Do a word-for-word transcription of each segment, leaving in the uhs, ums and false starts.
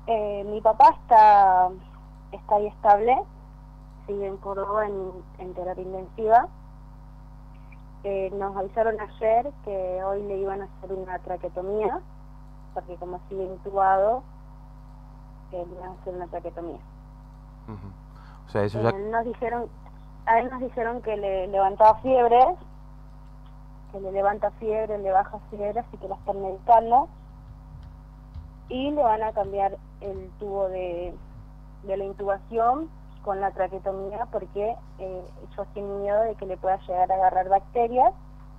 Eh, mi papá está, está ahí estable, sigue en Córdoba en, en terapia intensiva. Eh, nos avisaron ayer que hoy le iban a hacer una traquetomía, porque como sigue intubado, eh, le iban a hacer una traquetomía. Ujú. O sea, eso ya... Eh, nos dijeron, a él nos dijeron que le levantaba fiebre, que le levanta fiebre, le baja fiebre, así que la están medicando, y le van a cambiar el tubo de, de la intubación con la traquetomía, porque eh, ellos tienen miedo de que le pueda llegar a agarrar bacterias,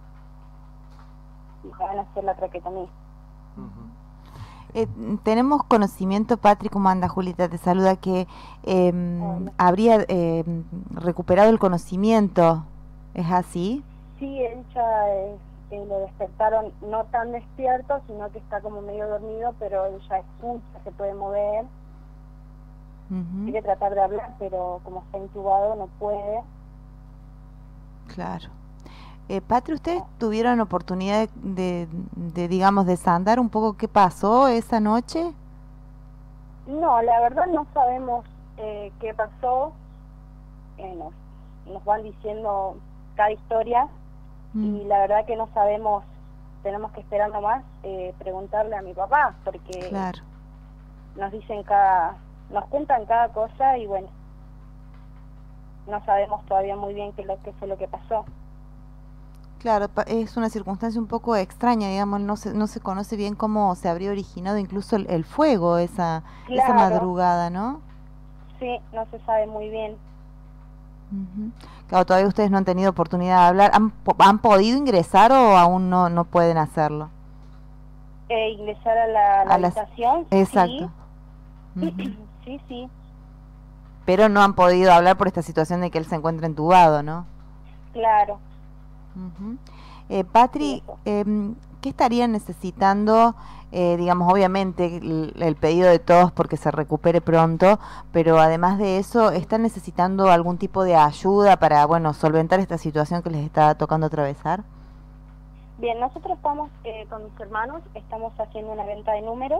y van a hacer la traquetomía. Ujú. Eh, tenemos conocimiento, Patri, ¿cómo anda? Julita te saluda, que eh, Hola. habría eh, recuperado el conocimiento, ¿es así? Sí, él ya eh, eh, lo despertaron no tan despierto, sino que está como medio dormido, pero él ya escucha, se puede mover, Uh-huh. quiere tratar de hablar, pero como está intubado no puede. Claro. Eh, Patri, ¿ustedes tuvieron oportunidad de, de, de, digamos, desandar un poco qué pasó esa noche? No, la verdad no sabemos eh, qué pasó, eh, nos, nos van diciendo cada historia, mm. y la verdad que no sabemos, tenemos que esperar nomás, eh, preguntarle a mi papá, porque claro. nos dicen cada, nos cuentan cada cosa, y bueno, no sabemos todavía muy bien qué, lo, qué fue lo que pasó. Claro, es una circunstancia un poco extraña, digamos, no se, no se conoce bien cómo se habría originado incluso el, el fuego esa, claro. esa madrugada, ¿no? Sí, no se sabe muy bien. Uh-huh. Claro, todavía ustedes no han tenido oportunidad de hablar. ¿Han, han podido ingresar o aún no, no pueden hacerlo? Eh, ingresar a la, la a las... habitación, exacto. Sí. Uh-huh. Sí, sí. Pero no han podido hablar por esta situación de que él se encuentra entubado, ¿no? Claro. Uh-huh. eh, Patri, eh, ¿qué estarían necesitando? Eh, digamos, obviamente el, el pedido de todos porque se recupere pronto, pero además de eso, ¿están necesitando algún tipo de ayuda para, bueno, solventar esta situación que les está tocando atravesar? Bien, nosotros estamos eh, con mis hermanos, estamos haciendo una venta de números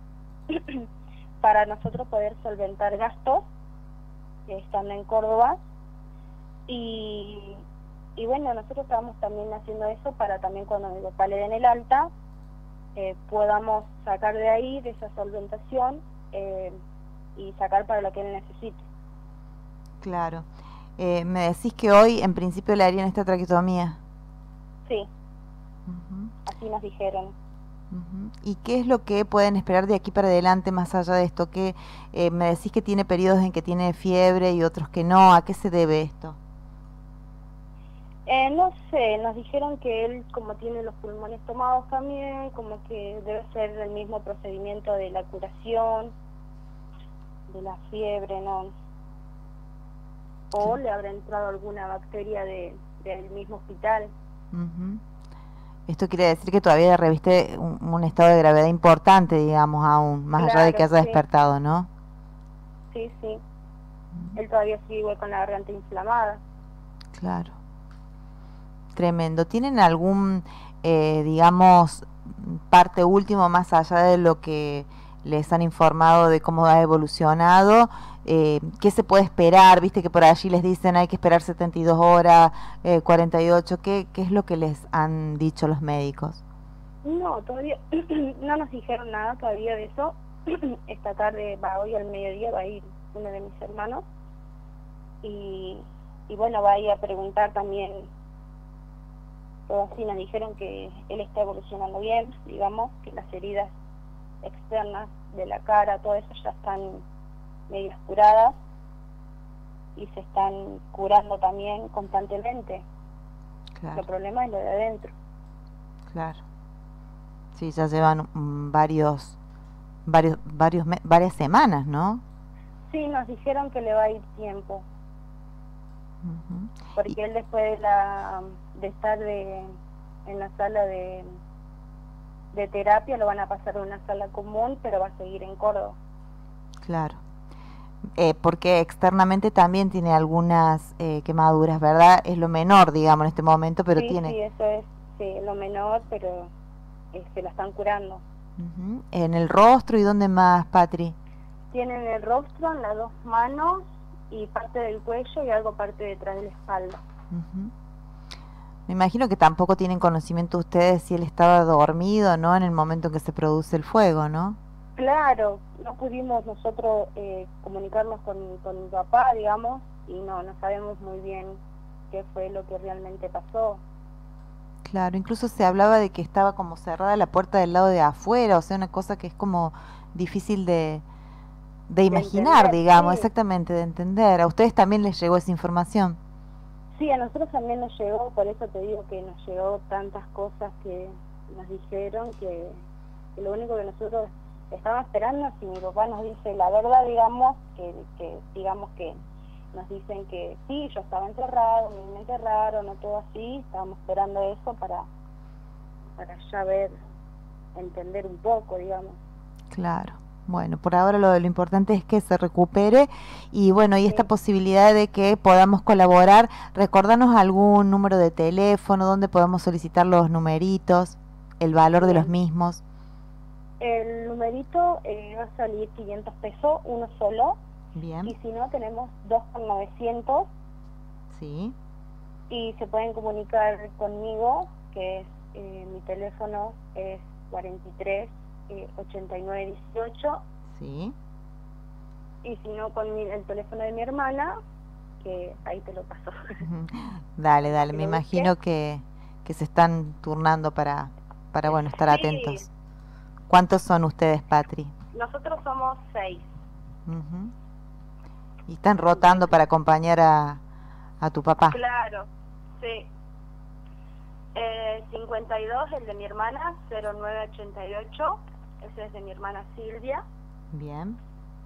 para nosotros poder solventar gastos eh, estando en Córdoba, y y bueno, nosotros estamos también haciendo eso para también cuando mi papá le den el alta, eh, podamos sacar de ahí, de esa solventación, eh, y sacar para lo que él necesite. Claro. Eh, me decís que hoy en principio le harían esta traquetomía. Sí. Uh-huh. Así nos dijeron. Uh-huh. ¿Y qué es lo que pueden esperar de aquí para adelante más allá de esto? Que eh, me decís que tiene periodos en que tiene fiebre y otros que no. ¿A qué se debe esto? Eh, no sé, nos dijeron que él, como tiene los pulmones tomados también, como que debe ser el mismo procedimiento de la curación, de la fiebre, ¿no? O sí. Le habrá entrado alguna bacteria de, del mismo hospital. Uh-huh. Esto quiere decir que todavía reviste un, un estado de gravedad importante, digamos, aún, más claro, allá de que haya sí. despertado, ¿no? Sí, sí. Uh-huh. Él todavía sigue igual con la garganta inflamada. Claro. Tremendo. ¿Tienen algún, eh, digamos, parte último más allá de lo que les han informado de cómo ha evolucionado? Eh, ¿Qué se puede esperar? Viste que por allí les dicen hay que esperar setenta y dos horas, eh, cuarenta y ocho. ¿Qué, ¿Qué es lo que les han dicho los médicos? No, todavía no nos dijeron nada todavía de eso. Esta tarde, va hoy al mediodía, va a ir uno de mis hermanos. Y, y bueno, va a ir a preguntar también. Todo así nos dijeron que él está evolucionando bien, digamos, que las heridas externas de la cara, todo eso ya están medio curadas y se están curando también constantemente. Claro. El problema es lo de adentro. Claro. Sí, ya llevan um, varios, varios, varios, varias semanas, ¿no? Sí, nos dijeron que le va a ir tiempo. Uh-huh. Porque y... él después de la de estar de en la sala de de terapia lo van a pasar a una sala común, pero va a seguir en Córdoba. Claro. Eh, porque externamente también tiene algunas eh, quemaduras, ¿verdad? Es lo menor, digamos, en este momento, pero sí, tiene... Sí, eso es sí, lo menor, pero eh, se la están curando. Uh-huh. ¿En el rostro y dónde más, Patri? Tienen el rostro, en las dos manos y parte del cuello y algo parte detrás de la espalda. Uh-huh. Me imagino que tampoco tienen conocimiento ustedes si él estaba dormido, ¿no? En el momento en que se produce el fuego, ¿no? Claro, no pudimos nosotros eh, comunicarnos con, con mi papá, digamos, y no, no sabemos muy bien qué fue lo que realmente pasó. Claro, incluso se hablaba de que estaba como cerrada la puerta del lado de afuera, o sea, una cosa que es como difícil de, de imaginar, entender, digamos, sí. exactamente, de entender. ¿A ustedes también les llegó esa información? Sí, a nosotros también nos llegó, por eso te digo que nos llegó tantas cosas que nos dijeron que, que lo único que nosotros estábamos esperando, si mi papá nos dice la verdad, digamos, que, que digamos que nos dicen que sí, yo estaba enterrado, me enterraron, o todo así, estábamos esperando eso para, para ya ver, entender un poco, digamos. Claro. Bueno, por ahora lo, lo importante es que se recupere y bueno, y sí. Esta posibilidad de que podamos colaborar, recordarnos algún número de teléfono, donde podemos solicitar los numeritos, el valor Bien. de los mismos. El numerito eh, va a salir quinientos pesos, uno solo. Bien. Y si no, tenemos dos con novecientos. Sí. Y se pueden comunicar conmigo, que es eh, mi teléfono es cuarenta y tres, ochenta y nueve dieciocho. Sí. Y si no, con mi, el teléfono de mi hermana, que ahí te lo paso. Dale, dale, me imagino que, que se están turnando para, para bueno, estar sí. atentos. ¿Cuántos son ustedes, Patri? Nosotros somos seis. Uh-huh. Y están rotando para acompañar a, a tu papá. Claro, sí. Eh, cincuenta y dos, el de mi hermana, cero nueve ochenta y ocho. Ese es de mi hermana Silvia. Bien.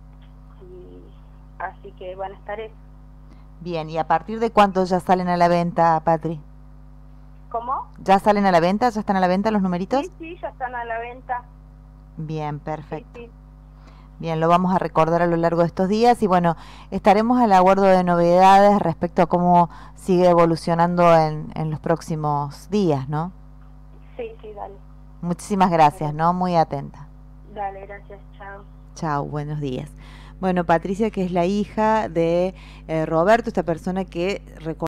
Y así que van a estar eso. Bien, ¿y a partir de cuánto ya salen a la venta, Patri? ¿Cómo? ¿Ya salen a la venta? ¿Ya están a la venta los numeritos? Sí, sí, ya están a la venta. Bien, perfecto. Sí, sí. Bien, lo vamos a recordar a lo largo de estos días y bueno, estaremos al aguardo de novedades respecto a cómo sigue evolucionando en, en los próximos días, ¿no? Sí, sí, dale. Muchísimas gracias, ¿no? Muy atenta. Dale, gracias, chao. Chao, buenos días. Bueno, Patricia, que es la hija de eh, Roberto, esta persona que